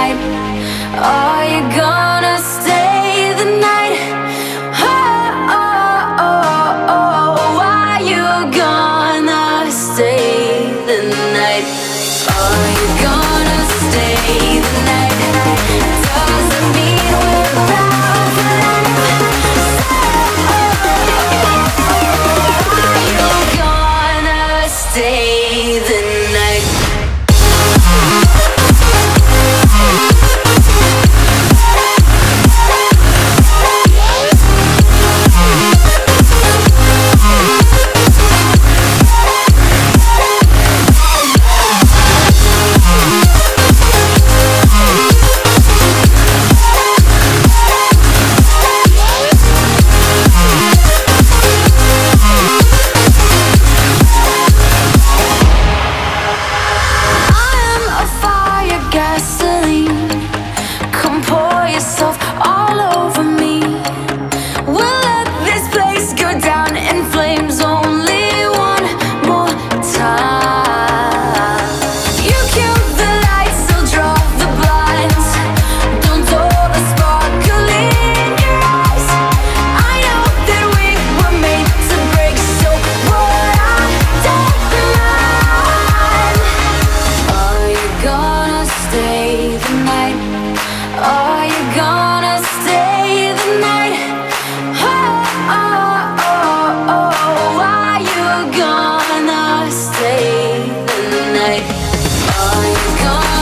night? Are you gonna stay the night? Oh, oh, oh, oh. Are you gonna stay the night? Are you gonna stay the night? Doesn't mean we're bound for life. Are you gonna stay the night? Are you gonna stay the night? Oh, oh, oh, oh. Are you gonna stay the night? Are you gonna